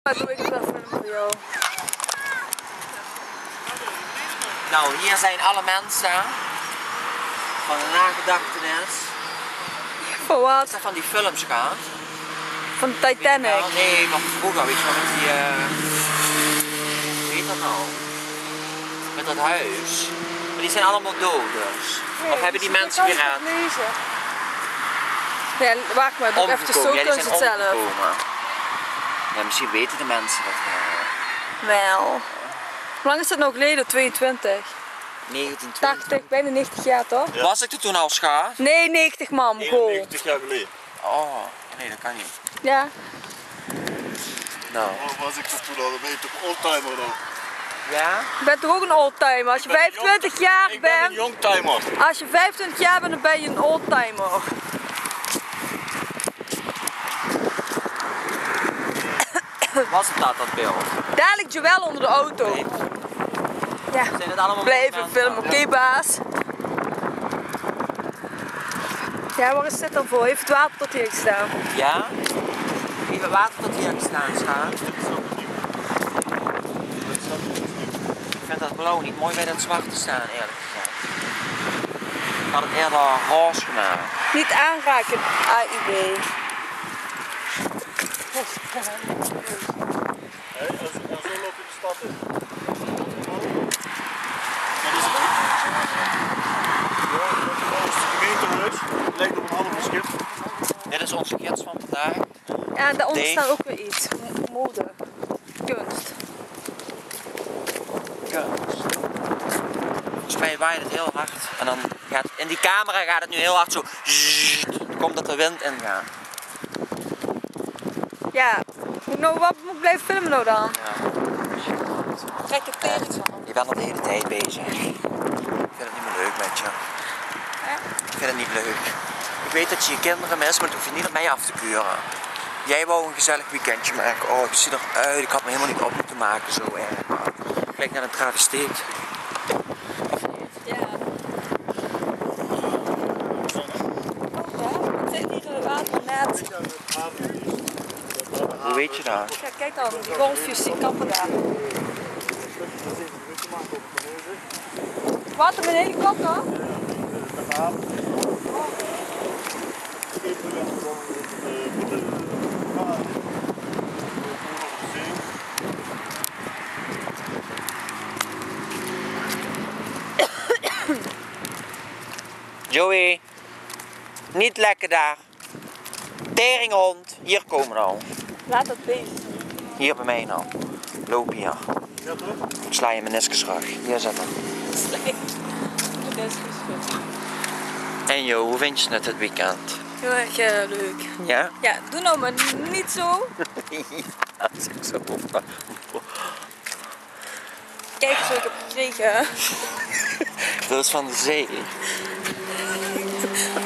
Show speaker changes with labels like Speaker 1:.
Speaker 1: Maar doe ik het wel film voor jou.
Speaker 2: Nou, hier zijn alle mensen van de nagedachtenis.
Speaker 1: Voor wat?
Speaker 2: Is dat van die films gehad?
Speaker 1: Van Titanic.
Speaker 2: Ja, nee, maar vroeger, weet je wel, met die, hoe heet dat nou? Met dat huis. Maar die zijn allemaal dood dus.
Speaker 1: Nee,
Speaker 2: of hebben die
Speaker 1: dus
Speaker 2: mensen
Speaker 1: kan
Speaker 2: weer
Speaker 1: ik
Speaker 2: aan?
Speaker 1: niet lezen. Ja, wacht maar, doe even zo
Speaker 2: Ja, die
Speaker 1: kunnen ze het
Speaker 2: zijn
Speaker 1: zelf.
Speaker 2: omgekomen. Ja, misschien weten de mensen dat
Speaker 1: Wel. Hoe lang is het nog geleden? 22.
Speaker 2: 1920.
Speaker 1: 80, bijna 90 jaar toch?
Speaker 3: Ja.
Speaker 2: Was ik er toen al schaar?
Speaker 1: Nee, 90 man, goal.
Speaker 3: 91 jaar geleden.
Speaker 2: Oh, nee, dat kan niet.
Speaker 1: Ja.
Speaker 3: Oh,
Speaker 2: Nou.
Speaker 3: was ik er toen al? Dan ben je toch oldtimer dan?
Speaker 2: Ja?
Speaker 1: Je bent toch ook een oldtimer? Als je 25 jaar
Speaker 3: Ik ben een
Speaker 1: bent,
Speaker 3: youngtimer.
Speaker 1: als je 25 jaar bent, dan ben je een oldtimer.
Speaker 2: Was het dat beeld?
Speaker 1: Dadelijk Joël onder de auto.
Speaker 2: Nee.
Speaker 1: Ja.
Speaker 2: Zijn het allemaal
Speaker 1: Blijven
Speaker 2: monumenten?
Speaker 1: filmen, oké baas? Ja, waar is dit dan voor? Heeft het water tot hier gestaan?
Speaker 2: Ja? Even water tot hier gestaan, schaar. Ik vind dat blauw niet mooi bij dat zwarte staan, eerlijk gezegd. Ik had het eerder roze gemaakt.
Speaker 1: Niet aanraken, AIB.
Speaker 3: Hey, en zo loop je de stad in. Dat is het. Ja, dat is het gemeentehuis. Het lijkt op een halve schip.
Speaker 2: Dit is onze gids van vandaag.
Speaker 1: Ja, daaronder
Speaker 2: Dave.
Speaker 1: staat ook weer iets. Mode. Kunst.
Speaker 2: Kunst. Volgens mij waait het heel hard. En dan gaat in die camera gaat het nu heel hard zo. Dan komt dat de wind in gaat.
Speaker 1: Ja. Wat moet ik blijven filmen nou dan?
Speaker 2: Ja.
Speaker 1: Trek de teert van.
Speaker 2: Je bent al de hele tijd bezig. Ik vind het niet meer leuk met je. Ik vind het niet leuk. Ik weet dat je je kinderen mist, maar dat hoef je niet op mij af te keuren. Jij wou een gezellig weekendje maken. Oh, ik zie eruit. Ik had me helemaal niet op moeten maken zo erg. Maar ik lijk naar een travesteet.
Speaker 1: Ja. Het zit hier in het water net.
Speaker 2: Hoe weet je dat?
Speaker 1: Ja, kijk dan, die golfjes, die kappen daar. Wat, een helikopter?
Speaker 2: Joey, niet lekker daar. Teringhond, hier komen al.
Speaker 1: Laat dat beest.
Speaker 2: Hier bij mij nou. Loop hier.
Speaker 3: Ja toch?
Speaker 2: Ik sla je meniscusrug. Hier zitten.
Speaker 1: Dat is goed.
Speaker 2: En Jo, hoe vind je het dit weekend?
Speaker 1: Heel erg leuk.
Speaker 2: Ja?
Speaker 1: Ja, doe nou maar niet zo.
Speaker 2: Ja, zeg zo.
Speaker 1: Kijk eens wat ik heb gekregen.
Speaker 2: Dat is van de zee.